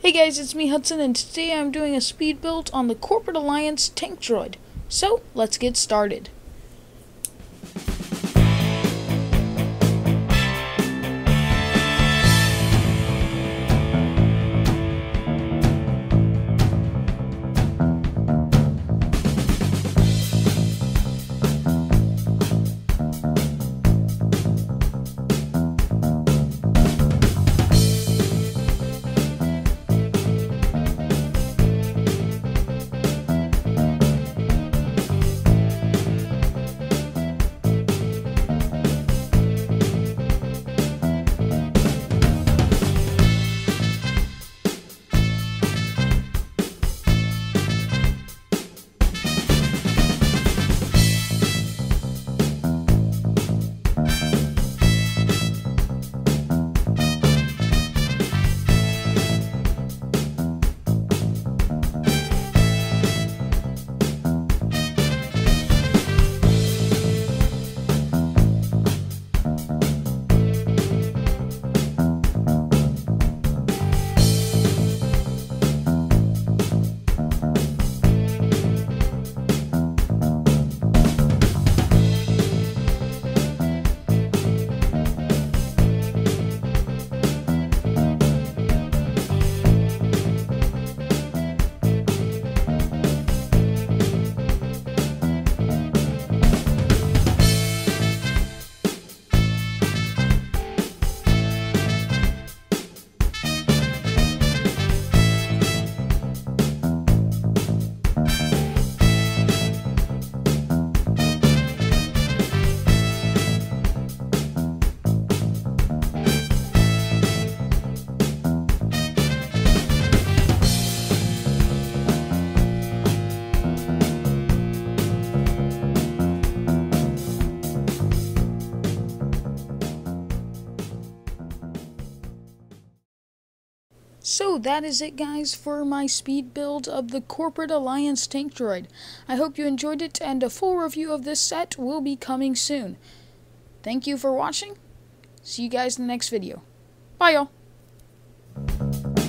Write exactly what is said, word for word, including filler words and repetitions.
Hey guys, it's me Hudson, and today I'm doing a speed build on the Corporate Alliance Tank Droid. So, let's get started. So that is it, guys, for my speed build of the Corporate Alliance Tank Droid. I hope you enjoyed it, and a full review of this set will be coming soon. Thank you for watching. See you guys in the next video. Bye, y'all.